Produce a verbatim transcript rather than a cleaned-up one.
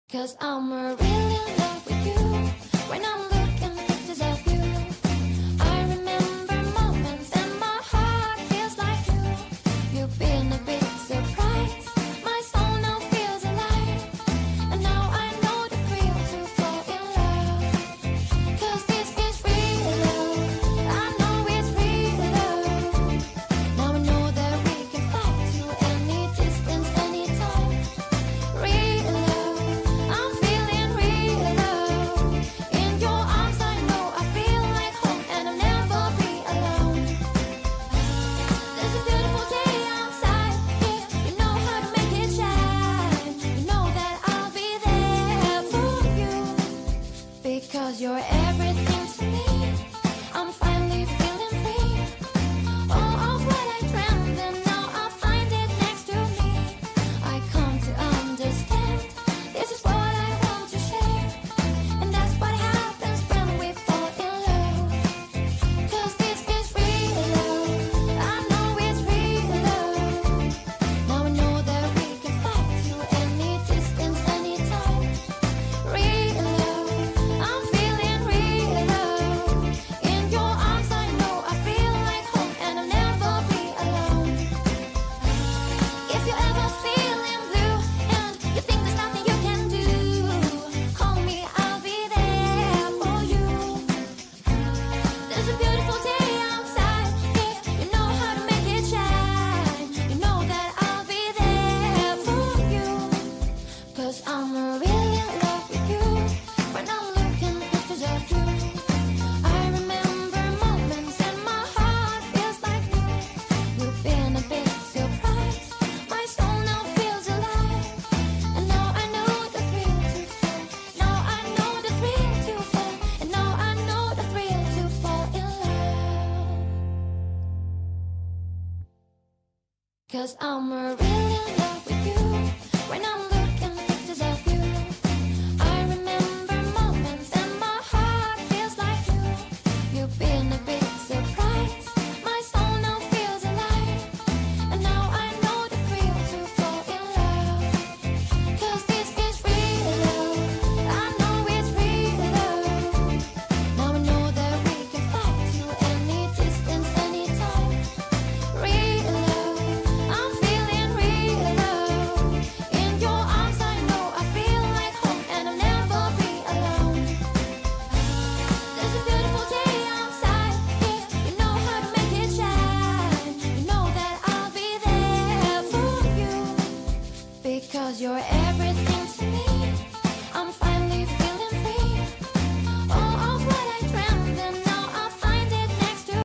Cause I'm uh, really in love with you. When I'm looking at pictures of you, I remember moments and my heart feels like you. You've been a big surprise. My soul now feels alive. And now I know the thrill to fall in love. Cause this is real love. I know it's real love. Now I know that we can fly to any distance, anytime. Real love. I'm feeling real love. In your arms I know I feel like home and I'll never be alone. There's a beautiful day outside. If you know how to make it shine, you know that I'll be there for you. Because you're everything to me. I'm finally feeling free. All of what I dreamed and now I find it next to me. I come to understand. This is what I want to share. And that's what happens when we fall in love. Cause this is real love. I know it's real love. Now I know that we can fly to any distance, anytime. Real love. I'm feeling real love. In your arms I know I feel like home and I'll never be alone. If you're ever feeling blue and you think there's nothing you can do, call me, I'll be there for you. There's a beautiful day outside. If you know how to make it shine, you know that I'll be there for you. Cause I'm really in love with you. When I'm looking at pictures of you, I remember moments and my heart feels like new. You've been a big surprise. My soul now feels alive. And now I know the thrill to fall. Now I know the thrill to fall. And now I know the thrill to fall in love. Cause I'm really in love